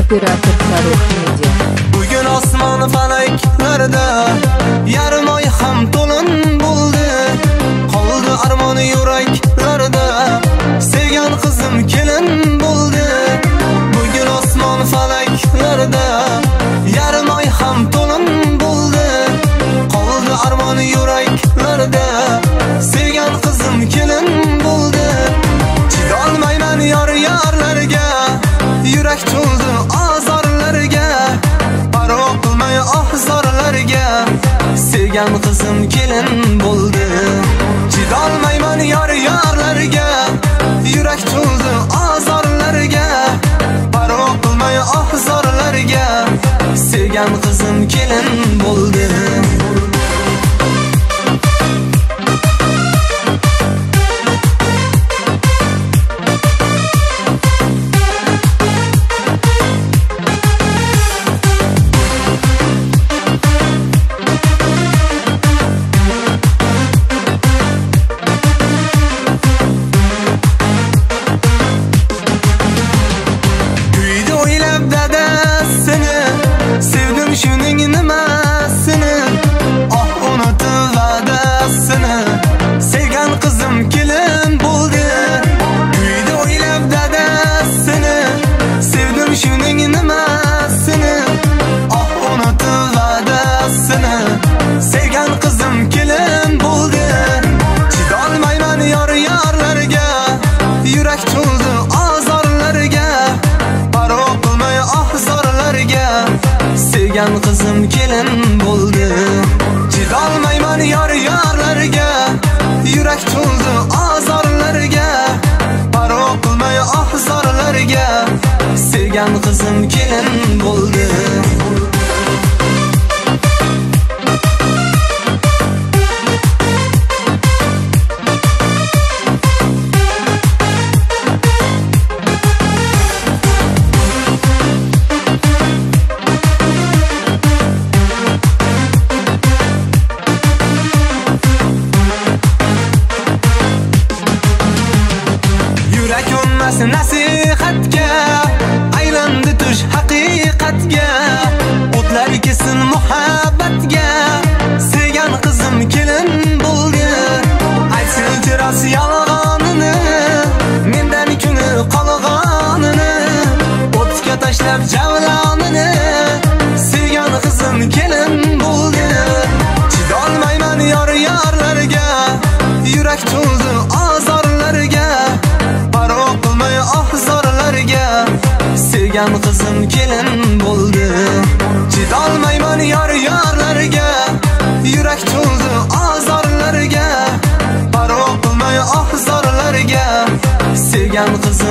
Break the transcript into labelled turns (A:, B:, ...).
A: Operator Farruh Media.
B: Bugün osmon falaklarda yarim oy ham to'lin bo'ldi. Qoldi armoni yuraklarda sevgan qizim kelin bo'ldi. Bugün osmon falaklarda yarim oy ham to'lin bo'ldi. Qoldi armoni yuraklarda sevgan qizim kelin bo'ldi. Chidolmayman yorlarga, yurak to'ldi azorlarga, parvo qilmay ahzorlarga sevgan qizim kelin bo'ldi. Chidolmayman yorlarga, yurak to'ldi azorlarga, parvo qilmay ahzorlarga sevgan qizim kelin bo'ldi. Sevdim shuning nimasini, oh unutib va'dasini, sevgan qizim kelin bo'ldi. Uyda o'ylab dadasini, sevdim shuning nimasini, oh unutib va'dasini, sevgan qizim kelin bo'ldi. Chidolmayman yorlarga, yurak to'ldi azorlarga, parvo qilmay ahzorlarga sevgan qizim kelin bo'ldi. Chidolmayman yorlarga, yurak to'ldi azorlarga, parvo qilmay ahzorlarga sevgan qizim kelin bo'ldi. Nasihatga aylandi tush haqiqatga, o'tlar kesin muhabbatga sevgan qizim kelin bo'ldi. Aytsin teras yolg'onini, mendan kuni qolg'onini, o'tga tashlab javlonini sevgan qizim kelin bo'ldi. Chidolmayman yorlarga, yurak to'ldi azorlarga, parvo qilmay ahzorlarga sevgan qizim kelin bo'ldi. Chidolmayman yorlarga, yurak to'ldi azorlarga, parvo qilmay ahzorlarga sevgan qizim